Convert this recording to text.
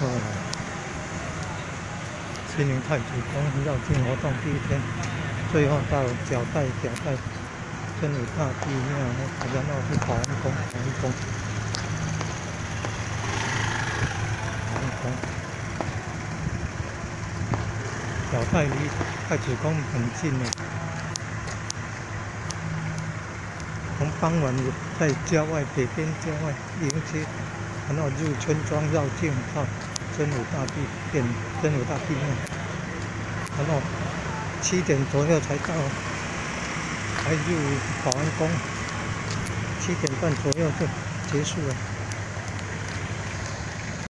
西宁太祖宫绕境活动第一天，最后到脚带真武大帝庙，然后是保安宫。脚带离太子宫很近的，从傍晚在郊外北边郊外迎接，然后入村庄绕境到真武大帝庙，然后7点左右才入保安宫，7点半左右就结束了。